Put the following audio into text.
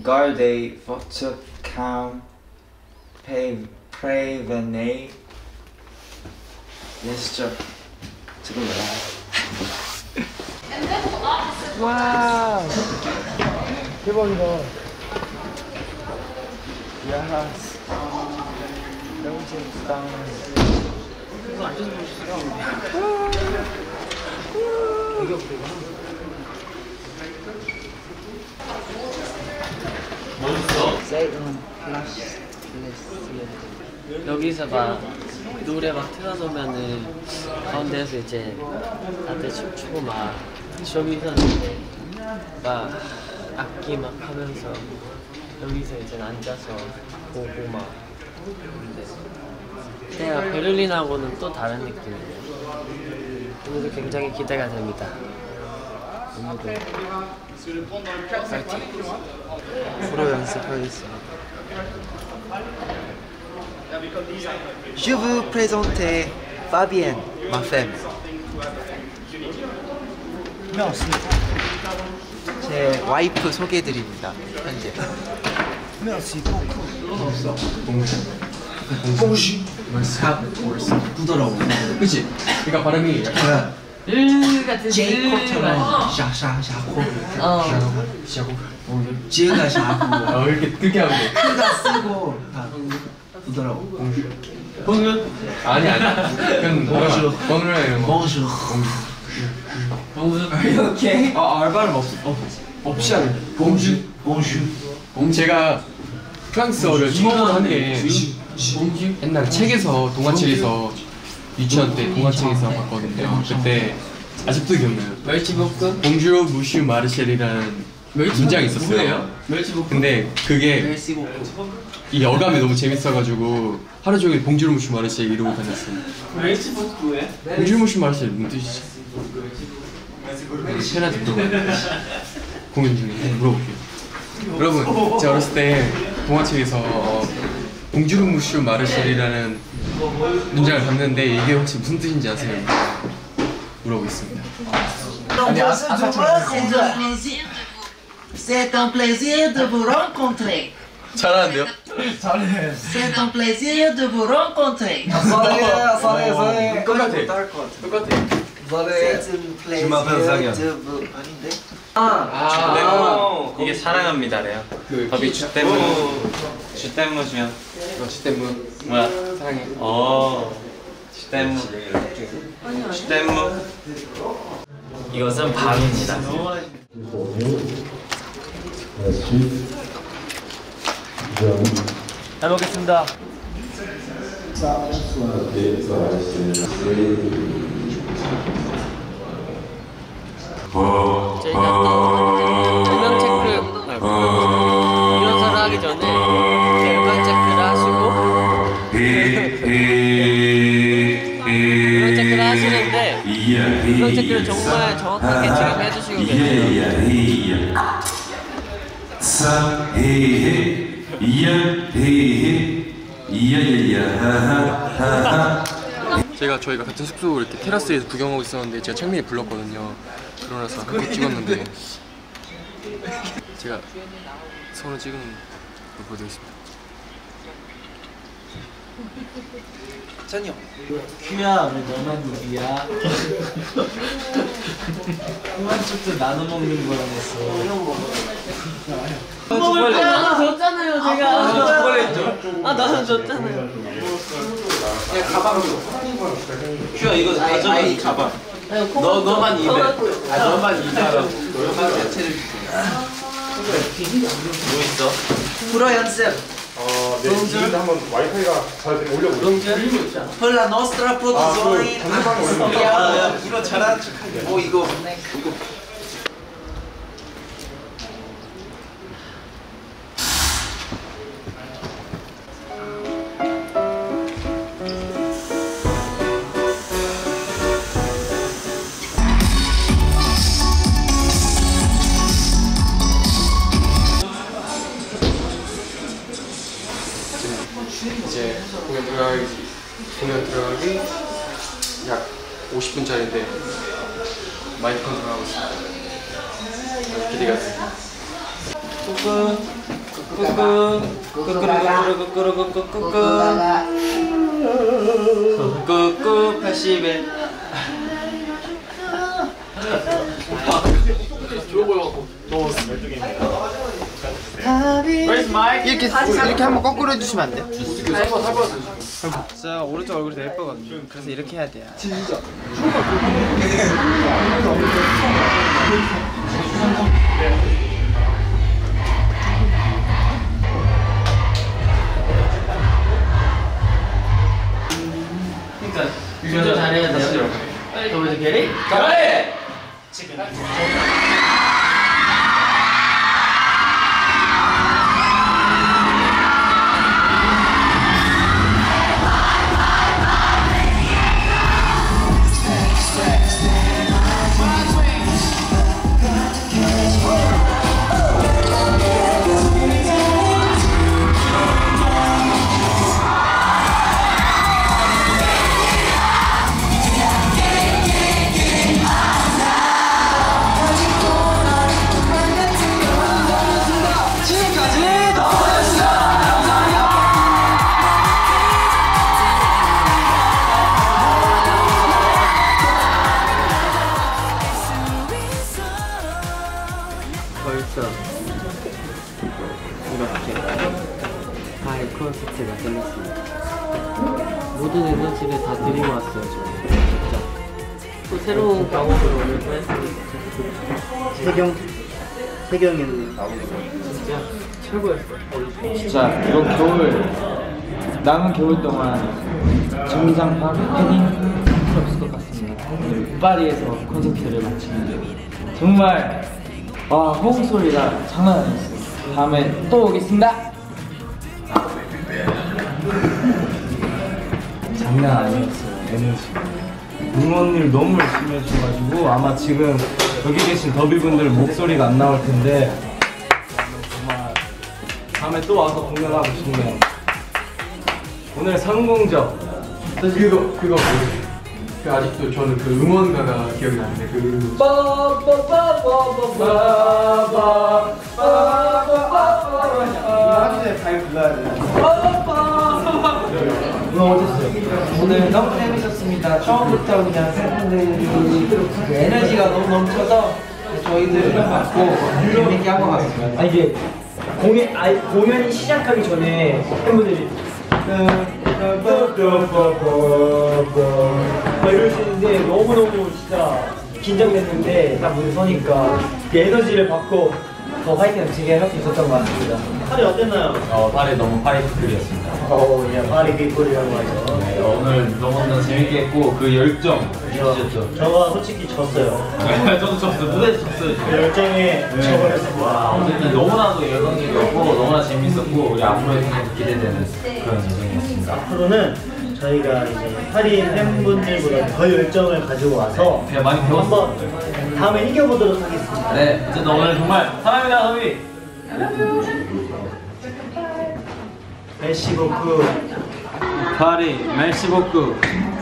Garde Photocam Prevenate Gesture. 지금 뭐야? 와 대박이다. 야 너무 재밌다. 이거 앉아서 보시죠. 여기서 막 노래 막 틀어놓으면은 가운데에서 이제 다들 춤추고 막 쇼미더는데 막 악기 막 하면서 여기서 이제 앉아서 보고 막 근데 내가 베를린하고는 또 다른 느낌이에요. 오늘도 굉장히 기대가 됩니다. 오늘도 파이팅! 프로 연습하겠습니다. Je vous présenter Fabienne, ma femme. 제 와이프 소개해드립니다. 현재. Merci beaucoup. 봉주. 부드러워. 그치? 그러니까 발음이 약간 같은 제이콥처럼 샤샤샤코. 지가 샤고. 이렇게 크게 하면 돼. 크가 쓰고 부드러워. 봉주? 아니 그냥 봉주라 이런 거. 봉주. 이렇게. 알바는 없이 하는. 봉주. 제가 프랑스어를 처음으로 한 게 옛날 책에서 동화책에서 유치원 때 동화책에서 봤거든요. 그때 아직도 기억나요. 멸치볶음? 봉주로 무슈 마르셀이라는 문장이 있었어요. 뭐예요? 멸치볶음. 근데 그게 이 어감이 너무 재밌어가지고 하루 종일 봉주로 무슈 마르셀 이러고 다녔어요. 멸치볶음 왜? 봉주로 무슈 마르셀 무슨 뜻이지? 팬한테 물어봐요. 공연 중에 물어볼게요. 여러분, 제가 어렸을 때 동화책에서 봉주르 무슈 마르셀이라는 문장을 봤는데 이게 혹시 무슨 뜻인지 아세요? 물어보겠습니다. C'est un plaisir de vous rencontrer. 잘하는데요? 잘해. C'est un plaisir de vous rencontrer. 설해. 똑같아. C'est un plaisir de vous 아닌데? 이게 사랑합니다래요. 법이 주댐무시면 시댐무 뭐야? 사랑해. 주댐무. 이것은 밤입니다. 잘 먹겠습니다. 저희가 또 음향 체크 리허설을 하기 전에 이제 음향 체크를 하시고 음향 체크를 하시는데 음향 체크를 정말 정확하게 지금 해주시고 계세요. 저희가 같은 숙소 이렇게 테라스에서 구경하고 있었는데 제가 창민이 불렀거든요. 그러나서 한번 찍었는데 제가 손을 찍은 걸 보여드리겠습니다. 찬이 형. 큐야, 왜 너만 누비야? 그만 쪽도 나눠 먹는 거랑 했어. 나눠 줬잖아요, 제가. 나눠 줬잖아요. 그냥 가방으로. 큐야, 이거 가져가. 가방. 너만 입에. 너만 입으라고. 너만 야채를 줄게. 뭐 있어? 불어 연습. 네, 지금 한번 와이파이가 잘 올려보세요. Per la nostra produzione. 이거 잘하는 척하게. 이거. 이제 공연 들어가기 약 50분짜리인데 마이크 들어가고 있습니다. 기대가 됩니다. 조금 꾸꾸 81. 이렇게 한번 거꾸로 해주시면 안 돼요? 자 오른쪽 얼굴이 더 예쁘거든요. 그래서 이렇게 해야 돼요. 진짜. 그러니까 진짜 잘해야 돼요. Go to get it. 벌써 이렇게 파이 콘서트가 끝났습니다. 모든 에너지를 다 드리고 왔어요. 저는 진짜 또 새로운 경험을 오늘 또 했으니까 세경이는 나오는 거. 진짜 최고였어요. 진짜 이번 겨울 남은 겨울 동안 정상파 패딩 필요 없을 것 같습니다. 오늘 파리에서 콘서트를 마치는데 정말 호응 소리가 장난 아니었어요. 다음에 또 오겠습니다. 장난 아니었어요. 에너지. 응원을 너무 열심히 해주셔가지고 아마 지금 여기 계신 더비분들 목소리가 안 나올 텐데 정말 다음에 또 와서 공연하고 싶네요. 오늘 성공적. 그거 그 아직도 저는 그 응원가가 기억이 나는데 그 잘 불러야 돼요. 오늘 너무 재밌었습니다. 처음부터 그냥 팬분들이 그 에너지가 너무 넘쳐서 저희들을 받고 재밌게 한 것 같습니다. 이게 공연이 시작하기 전에 팬분들이 이러시는데 너무너무 진짜 긴장됐는데 딱 무대 서니까 그 에너지를 받고 더 화이팅 넘치게 할 수 있었던 것 같습니다. 팔이 어땠나요? 발이 너무 파이트풀이었습니다. 팔이 빅골이라고 하죠. 네, 오늘 너무나 재밌게 했고 그 열정 느끼셨죠? 저가 솔직히 졌어요. 저도 졌어요. 무대에서 졌어요. 그 열정에 져버렸습니다. 어쨌든 너무나도 열광적이었고 너무나 재밌었고 우리 앞으로의 공연도 기대되는 그런 예정이었습니다. 앞으로는 저희가 이제 파리 팬분들보다 더 열정을 가지고 와서 그냥 많이 배웠어. 한번 다음에 이겨보도록 하겠습니다. 네, 어쨌든 오늘 정말 사랑합니다, 더비. 메시보크 파리, 멜시보크.